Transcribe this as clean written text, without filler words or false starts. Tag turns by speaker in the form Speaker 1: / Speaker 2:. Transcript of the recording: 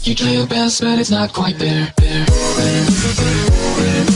Speaker 1: You try your best, but it's not quite there.